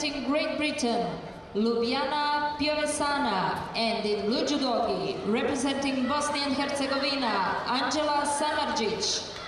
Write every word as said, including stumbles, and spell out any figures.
representing Great Britain, Ljubljana Piovesana, and in blue judogi, representing Bosnia and Herzegovina, Anđela Samardžić.